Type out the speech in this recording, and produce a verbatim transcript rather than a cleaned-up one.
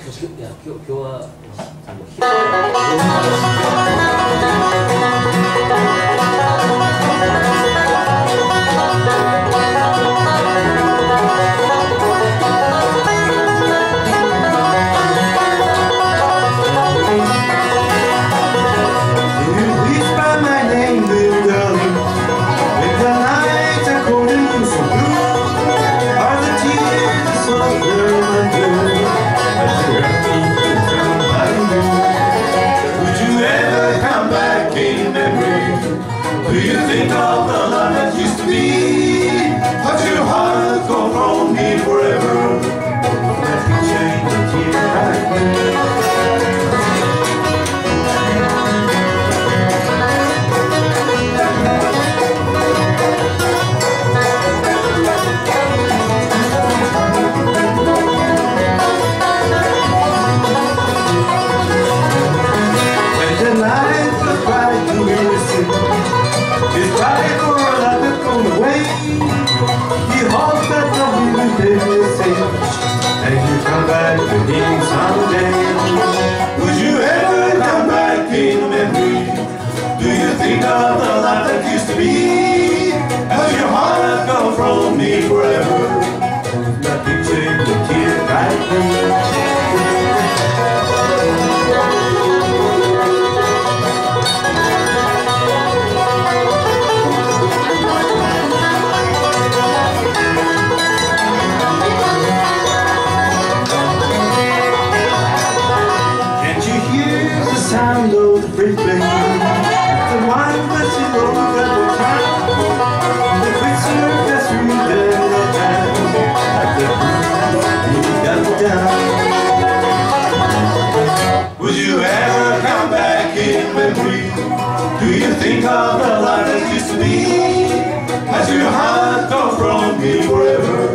いや、今日、今日は、あの、 Do you think of the life that used to be? But your heart go from me forever. Let me change the tear right when the night was bright and we were sitting. His pride for a life that's gone away. He hopes that something will take the same, and you come back again someday. Would you ever come back in memory? Do you think of the life that used to be? Has your heart gone from me forever? Nothing changed the tear right there. Sound of the freight plane, the one that you wrote at the time, the whistle that's sweet and the time, like the breeze you got down. Would you ever come back in memory? Do you think of the life that used to be? Has your heart gone from me forever?